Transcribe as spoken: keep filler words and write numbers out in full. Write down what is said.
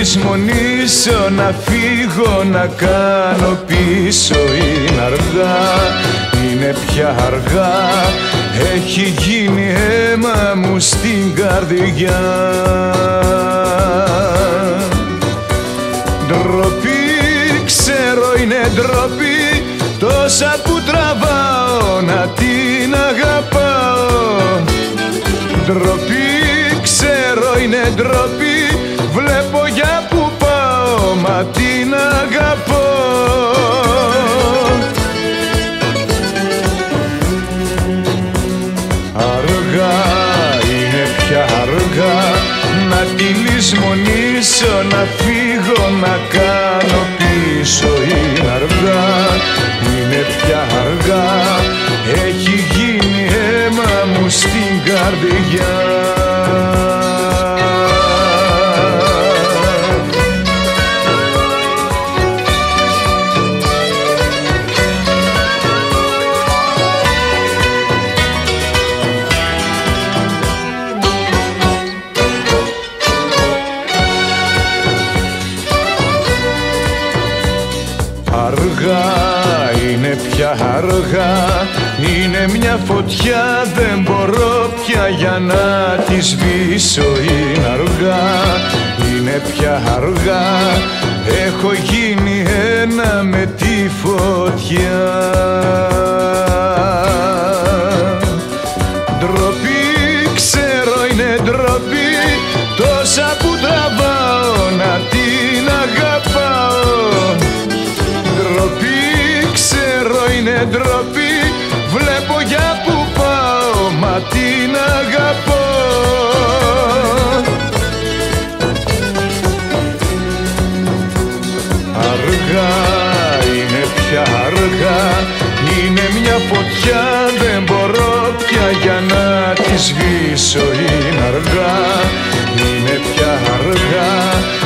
λησμονήσω, να φύγω, να κάνω πίσω. Είναι αργά, είναι πια αργά, έχει γίνει αίμα μου στην καρδιά. Ντροπή, ξέρω είναι ντροπή, τόσα που τραβάω να την αγαπάω. Ντροπή, ξέρω είναι ντροπή, βλέπω για που πάω, μα την αγαπώ. Αργά, είναι πια αργά, να τη λησμονήσω, να φύγω, να κάνω πίσω. Είναι αργά, είναι πια αργά, έχει γίνει αίμα μου στην καρδιά. Αργά, είναι πια αργά, είναι μια φωτιά, δεν μπορώ πια για να τη σβήσω. Είναι αργά, είναι πια αργά, έχω γίνει ένα με τη φωτιά. Ντροπή, ξέρω είναι ντροπή, τόσα που τραβάω να την αγαπάω. Ντροπή, ξέρω είναι ντροπή, βλέπω για που πάω, μα την αγαπώ. Αργά, είναι πια αργά, είναι μια φωτιά, δεν μπορώ πια για να τη σβήσω. Είναι αργά, είναι πια αργά,